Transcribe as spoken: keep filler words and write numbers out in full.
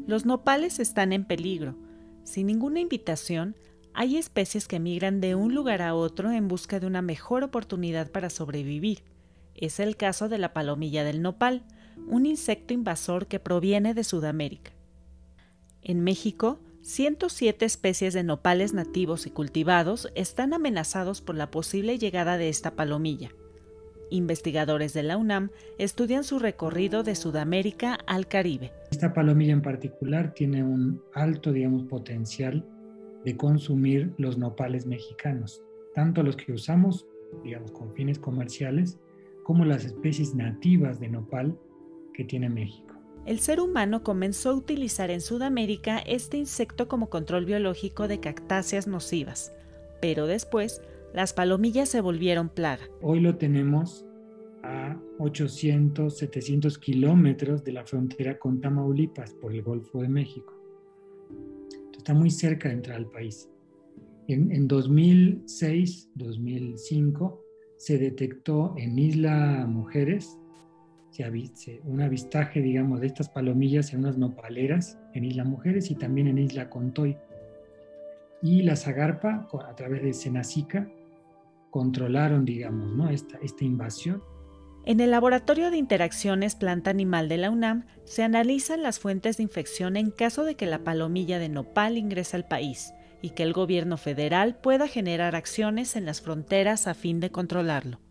Los nopales están en peligro. Sin ninguna invitación, hay especies que migran de un lugar a otro en busca de una mejor oportunidad para sobrevivir. Es el caso de la palomilla del nopal, un insecto invasor que proviene de Sudamérica. En México, ciento siete especies de nopales nativos y cultivados están amenazados por la posible llegada de esta palomilla. Investigadores de la UNAM estudian su recorrido de Sudamérica al Caribe. Esta palomilla en particular tiene un alto, digamos, potencial de consumir los nopales mexicanos, tanto los que usamos, digamos, con fines comerciales, como las especies nativas de nopal que tiene México. El ser humano comenzó a utilizar en Sudamérica este insecto como control biológico de cactáceas nocivas, pero después las palomillas se volvieron plaga. Hoy lo tenemos a ochocientos, setecientos kilómetros de la frontera con Tamaulipas por el Golfo de México. Entonces, está muy cerca de entrar al país. En, en dos mil seis, dos mil cinco se detectó en Isla Mujeres se aviste, un avistaje, digamos, de estas palomillas en unas nopaleras en Isla Mujeres y también en Isla Contoy. Y la Zagarpa, a través de Senacica, controlaron, digamos, ¿no? esta, esta invasión. En el Laboratorio de Interacciones Planta-Animal de la UNAM se analizan las fuentes de infección en caso de que la palomilla de nopal ingrese al país y que el gobierno federal pueda generar acciones en las fronteras a fin de controlarlo.